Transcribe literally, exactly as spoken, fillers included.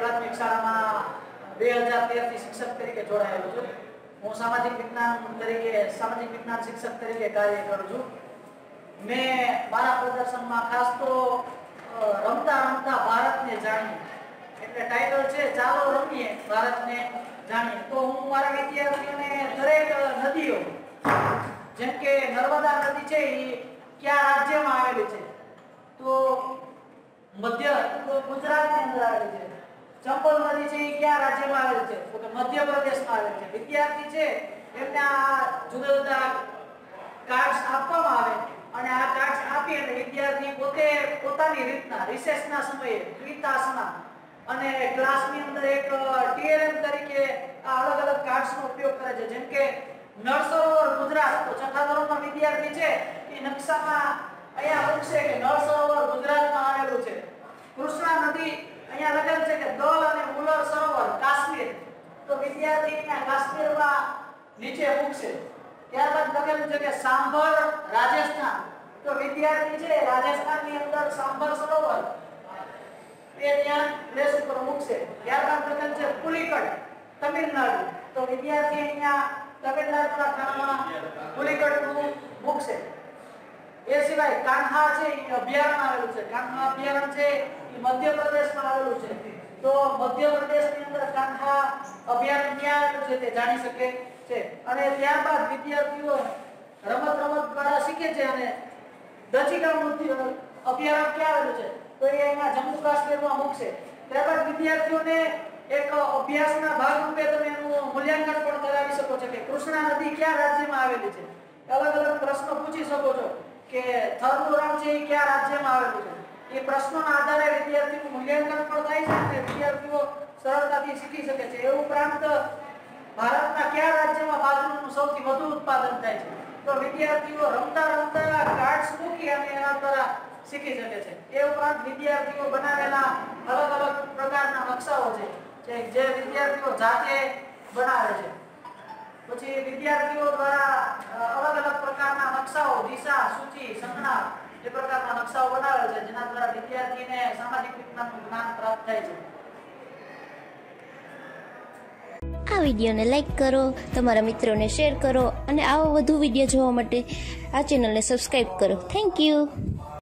પ્રાથમિક શાળામાં બે હજાર તેર થી શિક્ષક તરીકે જોડાયેલો છું। હું સામાજિક વિજ્ઞાન તરીકે સામાજિક વિજ્ઞાન શિક્ષક તરીકે કાર્ય કરું છું। મેં મારા પ્રદર્શનમાં ખાસ તો રમતા રમતા ભારતને જાણીએ એટલે ટાઇટલ છે ચાલો રમીએ ભારતને જાણીએ। તો હું મારા વિદ્યાર્થીઓને દરેક નદીઓ જેમ કે નર્મદા નદી છે એ કયા રાજ્યમાં આવેલી છે તો મધ્ય ગુજરાતની અંદર આવેલી છે। ચંબલ નદી છે એ કયા રાજ્યમાં આવેલી છે તો કે મધ્યપ્રદેશમાં આવેલી છે। વિદ્યાર્થી છે એમને આ જુદા જુદા કાર્ડ્સ આપવામાં આવે અને આ કાર્ડ્સ આપી અને વિદ્યાર્થી પોતે પોતાની રીતના રિસેસના સમયે ક્વિતાસના અને ક્લાસની અંદર એક ટીએલએમ તરીકે આ અલગ અલગ કાર્ડ્સનો ઉપયોગ કરે છે। જેમ કે નળ સરોવર ગુજરાત તો છઠ્ઠા ધોરણનો વિદ્યાર્થી છે એ નકશામાં અહીંયા લખશે કે નળ સરોવર ગુજરાતમાં આવેલું છે। કૃષ્ણા નદી અહીંયા લખેલ છે કે દલ અને મુલર સરોવર કાશ્મીર તો વિદ્યાર્થી અહીંયા કાશ્મીરમાં નીચે મૂકશે। ત્યારબાદ લખેલું છે કે સાંભર રાજસ્થાન તો વિદ્યાર્થી છે રાજસ્થાનની અંદર સાંભર સરોવર એ ત્યાં પ્લેસ ઉપર મૂકશે। ત્યારબાદ લખેલ છે પુલિકટ તમિલનાડુ તો વિદ્યાર્થી અહીંયા તમિલનાડુના ખાનામાં પુલિકટનું મૂકશે। એ સિવાય કાન્હા છે એ અભયારણ્ય આવેલું છે। કાન્હા અભયારણ્ય છે એ મધ્યપ્રદેશમાં આવેલું છે તો મધ્યપ્રદેશની અંદર કાન્હા અભયારણ્ય ક્યાં આવેલું છે તે જાણી શકે છે। અને ત્યારબાદ વિદ્યાર્થીઓ રમત રમત દ્વારા શીખે છે અને દચીગામ અભયારણ્ય ક્યાં આવેલું છે તો એ અહીંયા જમ્મુ કાશ્મીરમાં મૂકશે। ત્યારબાદ વિદ્યાર્થીઓને એક અભ્યાસના ભાગરૂપે તમે એનું મૂલ્યાંકન પણ કરાવી શકો છો કે કૃષ્ણા નદી કયા રાજ્યમાં આવેલી છે। અલગ અલગ પ્રશ્નો પૂછી શકો છો કે થરનું રણ છે એ કયા રાજ્યમાં આવેલું છે। એ પ્રશ્નોના આધારે વિદ્યાર્થીનું મૂલ્યાંકન પણ થાય છે અને વિદ્યાર્થીઓ સરળતાથી શીખી શકે છે। એ ઉપરાંત ભારતના કયા રાજ્યમાં બાજરીનું સૌથી વધુ ઉત્પાદન થાય છે તો વિદ્યાર્થીઓ રમતા રમતા કાર્ડ્સ મૂકી અને એના દ્વારા શીખી શકે છે। એ ઉપરાંત વિદ્યાર્થીઓ બનાવેલા અલગ અલગ પ્રકારના નકશાઓ છે જે વિદ્યાર્થીઓ જાતે બનાવે છે। પછી વિદ્યાર્થીઓ દ્વારા અલગ અલગ પ્રકારના નકશાઓ દિશા સૂચિ સંજ્ઞા એ પ્રકારના નકશાઓ બનાવે છે જેના દ્વારા વિદ્યાર્થીને સામાજિક વિજ્ઞાનનું જ્ઞાન પ્રાપ્ત થાય છે। આ વિડીયોને લાઈક કરો, તમારા મિત્રોને શેર કરો અને આવા વધુ વિડીયો જોવા માટે આ ચેનલને સબસ્ક્રાઈબ કરો। Thank you.